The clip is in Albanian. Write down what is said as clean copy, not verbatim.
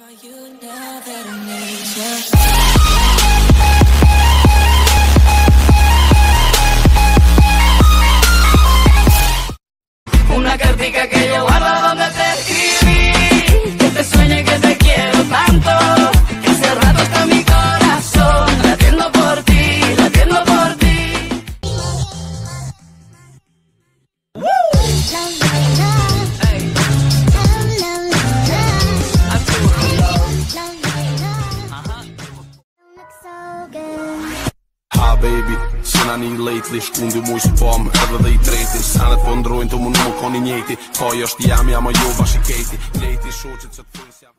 Una cartica que yo guardo donde te escribí, que te sueñe que te quiero tanto, que hace rato está mi corazón latiendo por ti, latiendo por ti. Ha baby, sinä niin lately, kundi muist pom, edhe dhe I treti, sanet po ndrojnë të më nuk ka një njeti, ka jo është jam, jam a jo bashkë kejti, lejti shoqet që të thunë